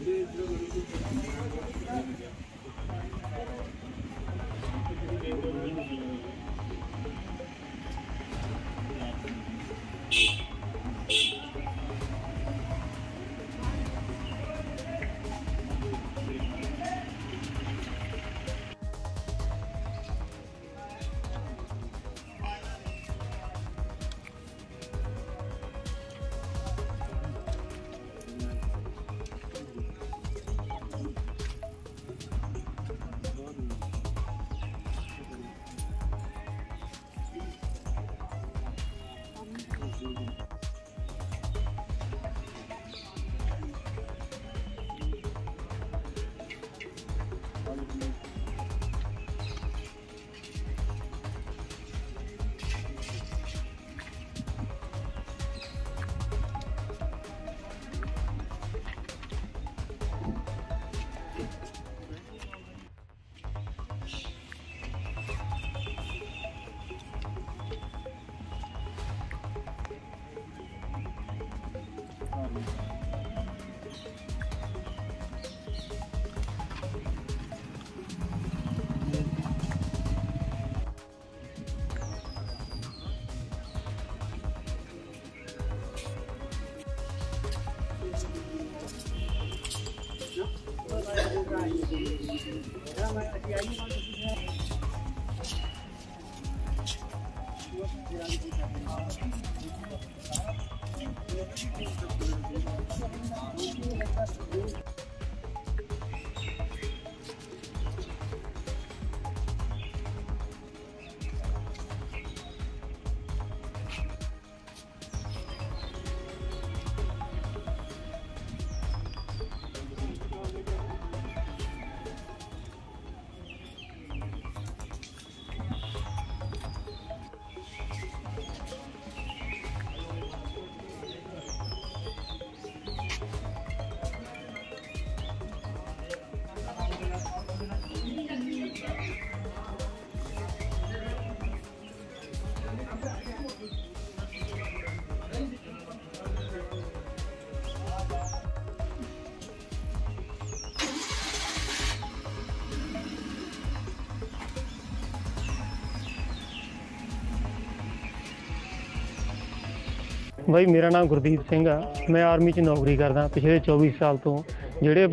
भाई मेरा नाम गुरदीप सिंह आ। मैं आर्मी च नौकरी करदा पिछले 24 साल तो। ਜਿਹੜੇ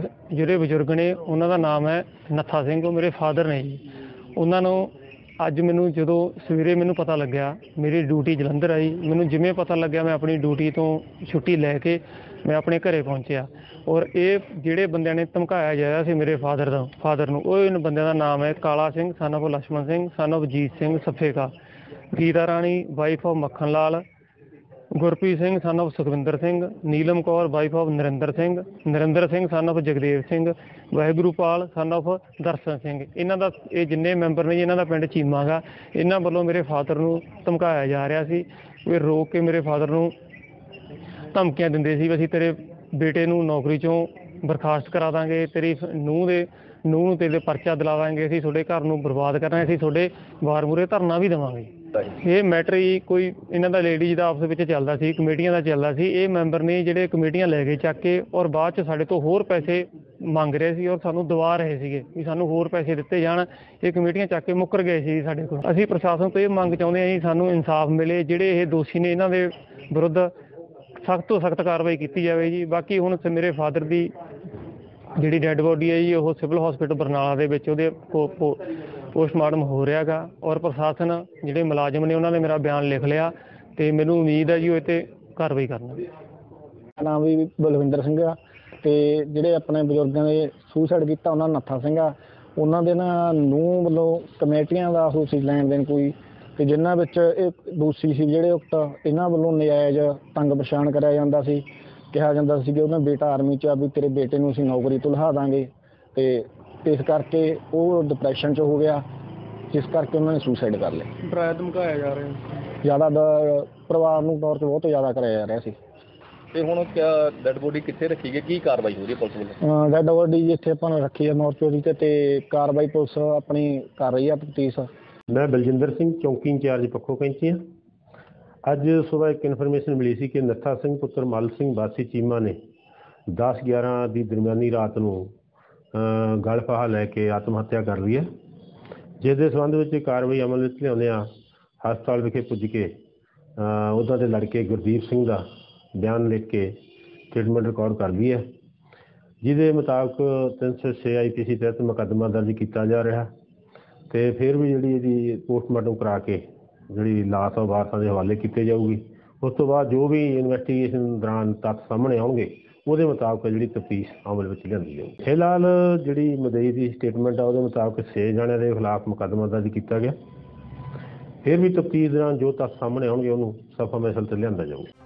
ਬਜ਼ੁਰਗ ਨੇ ਉਹਨਾਂ ਦਾ ਨਾਮ ਹੈ ਨੱਥਾ ਸਿੰਘ। ਉਹ ਮੇਰੇ ਫਾਦਰ ਨੇ ਜੀ। ਉਹਨਾਂ ਨੂੰ ਅੱਜ ਮੈਨੂੰ ਜਦੋਂ ਸਵੇਰੇ ਮੈਨੂੰ ਪਤਾ ਲੱਗਿਆ, ਮੇਰੀ ਡਿਊਟੀ ਜਲੰਧਰ ਆਈ, ਮੈਨੂੰ ਜਿਵੇਂ ਪਤਾ ਲੱਗਿਆ ਮੈਂ ਆਪਣੀ ਡਿਊਟੀ ਤੋਂ ਛੁੱਟੀ ਲੈ ਕੇ ਮੈਂ ਆਪਣੇ ਘਰੇ ਪਹੁੰਚਿਆ। ਔਰ ਇਹ ਜਿਹੜੇ ਬੰਦਿਆਂ ਨੇ ਧਮਕਾਇਆ ਜਾ ਸੀ ਮੇਰੇ ਫਾਦਰ ਨੂੰ, ਉਹ ਇਹਨਾਂ ਬੰਦਿਆਂ ਦਾ ਨਾਮ ਹੈ Kala Singh son of Lachhman Singh son of Jit Singh ਸਫੇਕਾ, Geeta Rani wife of Makhan Lal, Gurpreet Singh son of Sukhwinder Singh, Neelam Kaur wife of Narinder Singh son of Jagdev Singh, Waheguru Pal son of Darshan Singh. ਇਹਨਾਂ ਦਾ ਇਹ ਜਿੰਨੇ ਮੈਂਬਰ ਨੇ ਜੀ, ਇਹਨਾਂ ਦਾ ਪਿੰਡ ਚੀਮਾ ਗਾ। ਇਹਨਾਂ ਵੱਲੋਂ ਮੇਰੇ ਫਾਦਰ ਨੂੰ ਧਮਕਾਇਆ ਜਾ ਰਿਹਾ ਸੀ। ਇਹ ਰੋਕ ਕੇ ਮੇਰੇ ਫਾਦਰ ਨੂੰ ਧਮਕੀਆਂ ਦਿੰਦੇ ਸੀ ਵੀ ਅਸੀਂ ਤੇਰੇ ਬੇਟੇ ਨੂੰ ਨੌਕਰੀ 'ਚੋਂ ਬਰਖਾਸਤ ਕਰਾ ਦਾਂਗੇ, ਤੇਰੀ ਨੂੰਹ ਨੂੰ ਤੇਰੇ ਪਰਚਾ ਦਿਲਾਵਾਂਗੇ, ਅਸੀਂ ਤੁਹਾਡੇ ਘਰ ਨੂੰ ਬਰਬਾਦ ਕਰਾਂਗੇ, ਅਸੀਂ ਤੁਹਾਡੇ ਵਾਰ ਮੂਹਰੇ ਧਰਨਾ ਵੀ ਦੇਵਾਂਗੇ। ਇਹ ਮੈਟਰ ਹੀ ਕੋਈ ਇਹਨਾਂ ਦਾ ਲੇਡੀਜ਼ ਦਾ ਆਪਸ ਵਿੱਚ ਚੱਲਦਾ ਸੀ, ਕਮੇਟੀਆਂ ਦਾ ਚੱਲਦਾ ਸੀ। ਇਹ ਮੈਂਬਰ ਨੇ ਜਿਹੜੇ ਕਮੇਟੀਆਂ ਲੈ ਕੇ ਚੱਕ ਕੇ ਔਰ ਬਾਅਦ 'ਚ ਸਾਡੇ ਤੋਂ ਹੋਰ ਪੈਸੇ ਮੰਗ ਰਹੇ ਸੀ ਔਰ ਸਾਨੂੰ ਦਵਾ ਰਹੇ ਸੀਗੇ ਵੀ ਸਾਨੂੰ ਹੋਰ ਪੈਸੇ ਦਿੱਤੇ ਜਾਣ। ਇਹ ਕਮੇਟੀਆਂ ਚੱਕ ਕੇ ਮੁੱਕਰ ਗਏ ਸੀ ਸਾਡੇ ਕੋਲ। ਅਸੀਂ ਪ੍ਰਸ਼ਾਸਨ ਤੋਂ ਇਹ ਮੰਗ ਚਾਹੁੰਦੇ ਹਾਂ ਜੀ, ਸਾਨੂੰ ਇਨਸਾਫ ਮਿਲੇ। ਜਿਹੜੇ ਇਹ ਦੋਸ਼ੀ ਨੇ ਇਹਨਾਂ ਦੇ ਵਿਰੁੱਧ ਸਖਤ ਤੋਂ ਸਖਤ ਕਾਰਵਾਈ ਕੀਤੀ ਜਾਵੇ ਜੀ। ਬਾਕੀ ਹੁਣ ਮੇਰੇ ਫਾਦਰ ਦੀ ਜਿਹੜੀ ਡੈੱਡ ਬੋਡੀ ਹੈ ਜੀ, ਉਹ ਸਿਵਲ ਹਸਪੀਟਲ ਬਰਨਾਲਾ ਦੇ ਵਿੱਚ ਉਹਦੇ ਪੋਸਟਮਾਰਟਮ ਹੋ ਰਿਹਾ ਗਾ। ਔਰ ਪ੍ਰਸ਼ਾਸਨ ਜਿਹੜੇ ਮੁਲਾਜ਼ਮ ਨੇ ਉਹਨਾਂ ਨੇ ਮੇਰਾ ਬਿਆਨ ਲਿਖ ਲਿਆ ਅਤੇ ਮੈਨੂੰ ਉਮੀਦ ਹੈ ਜੀ ਉਹ ਇਹ 'ਤੇ ਕਾਰਵਾਈ ਕਰਨਗੇ। ਨਾਮ ਵੀ ਬਲਵਿੰਦਰ ਸਿੰਘ ਆ ਅਤੇ ਜਿਹੜੇ ਆਪਣੇ ਬਜ਼ੁਰਗਾਂ ਨੇ ਸੁਸਾਈਡ ਕੀਤਾ ਉਹਨਾਂ ਨੱਥਾ ਸਿੰਘ ਆ। ਉਹਨਾਂ ਦੇ ਨਾ ਨੂੰਹ ਵੱਲੋਂ ਕਮੇਟੀਆਂ ਦਾ ਉਹ ਸੀ ਲੈਣ ਦੇਣ ਕੋਈ, ਅਤੇ ਜਿਨ੍ਹਾਂ ਵਿੱਚ ਇਹ ਦੋਸ਼ੀ ਸੀ ਜਿਹੜੇ ਉਕਤ ਇਹਨਾਂ ਵੱਲੋਂ ਨਜਾਇਜ਼ ਤੰਗ ਪਰੇਸ਼ਾਨ ਕਰਿਆ ਜਾਂਦਾ ਸੀ। ਕਿਹਾ ਜਾਂਦਾ ਸੀ ਕਿ ਉਹਨਾਂ ਬੇਟਾ ਆਰਮੀ 'ਚ ਆ ਵੀ ਤੇਰੇ ਬੇਟੇ ਨੂੰ ਅਸੀਂ ਨੌਕਰੀ ਤੋਂ ਲਹਾ ਦਾਂਗੇ, ਅਤੇ ਇਸ ਕਰਕੇ ਉਹ ਡਿਪਰੈਸ਼ਨ 'ਚ ਹੋ ਗਿਆ, ਜਿਸ ਕਰਕੇ ਉਹਨਾਂ ਨੇ ਸੁਸਾਈਡ ਕਰ ਲਿਆ। ਡਰਾਇਆ ਧਮਕਾਇਆ ਜਾ ਰਿਹਾ ਜ਼ਿਆਦਾ ਪਰਿਵਾਰ ਨੂੰ ਤੌਰ 'ਤੇ ਬਹੁਤ ਜ਼ਿਆਦਾ ਕਰਾਇਆ ਜਾ ਰਿਹਾ ਸੀ। ਤੇ ਹੁਣ ਕਿਆ ਡੈਡ ਬੋਡੀ ਕਿੱਥੇ ਰੱਖੀ ਗਈ, ਕੀ ਕਾਰਵਾਈ ਹੋ ਰਹੀ ਹੈ ਪੁਲਿਸ ਵੱਲੋਂ? ਡੈਡ ਬੋਡੀ ਜਿੱਥੇ ਆਪਾਂ ਨੇ ਰੱਖੀ ਹੈ ਮੋਰਚਰੀ 'ਤੇ ਕਾਰਵਾਈ ਪੁਲਿਸ ਆਪਣੀ ਕਰ ਰਹੀ ਹੈ ਤਫਤੀਸ਼। ਮੈਂ ਬਲਜਿੰਦਰ ਸਿੰਘ, ਚੌਂਕੀ ਇੰਚਾਰਜ ਪੱਖੋ ਕੈਂਚੀ ਹਾਂ। ਅੱਜ ਸੁਬਾਹ ਇੱਕ ਇਨਫੋਰਮੇਸ਼ਨ ਮਿਲੀ ਸੀ ਕਿ ਨੱਥਾ ਸਿੰਘ ਪੁੱਤਰ ਮਲ ਸਿੰਘ ਵਾਸੀ ਚੀਮਾ ਨੇ 10-11 ਦੀ ਦਰਮਿਆਨੀ ਰਾਤ ਨੂੰ ਗਲ ਫਾਹਾ ਲੈ ਕੇ ਆਤਮ ਹੱਤਿਆ ਕਰ ਲਈ ਹੈ, ਜਿਸ ਦੇ ਸੰਬੰਧ ਵਿੱਚ ਕਾਰਵਾਈ ਅਮਲ ਵਿੱਚ ਲਿਆਉਂਦੇ ਆ ਹਸਪਤਾਲ ਵਿਖੇ ਪੁੱਜ ਕੇ ਉਹਨਾਂ ਦੇ ਲੜਕੇ ਗੁਰਦੀਪ ਸਿੰਘ ਦਾ ਬਿਆਨ ਲਿਖ ਕੇ ਸਟੇਟਮੈਂਟ ਰਿਕਾਰਡ ਕਰ ਲਈ ਹੈ, ਜਿਹਦੇ ਮੁਤਾਬਕ 306 IPC ਤਹਿਤ ਮੁਕੱਦਮਾ ਦਰਜ ਕੀਤਾ ਜਾ ਰਿਹਾ ਅਤੇ ਫਿਰ ਵੀ ਜਿਹੜੀ ਇਹਦੀ ਪੋਸਟਮਾਰਟਮ ਕਰਾ ਕੇ ਜਿਹੜੀ ਲਾਸ਼ ਆ ਵਾਰਸਾਂ ਦੇ ਹਵਾਲੇ ਕੀਤੇ ਜਾਊਗੀ। ਉਸ ਤੋਂ ਬਾਅਦ ਜੋ ਵੀ ਇਨਵੈਸਟੀਗੇਸ਼ਨ ਦੌਰਾਨ ਤੱਥ ਸਾਹਮਣੇ ਆਉਣਗੇ ਉਹਦੇ ਮੁਤਾਬਕ ਜਿਹੜੀ ਤਫਤੀਸ਼ ਅਮਲ ਵਿੱਚ ਲਿਆਂਦੀ ਜਾਊਗੀ। ਫਿਲਹਾਲ ਜਿਹੜੀ ਮੁਦਈ ਦੀ ਸਟੇਟਮੈਂਟ ਆ ਉਹਦੇ ਮੁਤਾਬਕ 6 ਜਣਿਆਂ ਦੇ ਖਿਲਾਫ ਮੁਕੱਦਮਾ ਦਰਜ ਕੀਤਾ ਗਿਆ। ਫਿਰ ਵੀ ਤਫਤੀਸ਼ ਦੌਰਾਨ ਜੋ ਤੱਥ ਸਾਹਮਣੇ ਆਉਣਗੇ ਉਹਨੂੰ ਸਫਾ ਮਿਸਲ ਤੇ ਲਿਆਂਦਾ ਜਾਊਗਾ।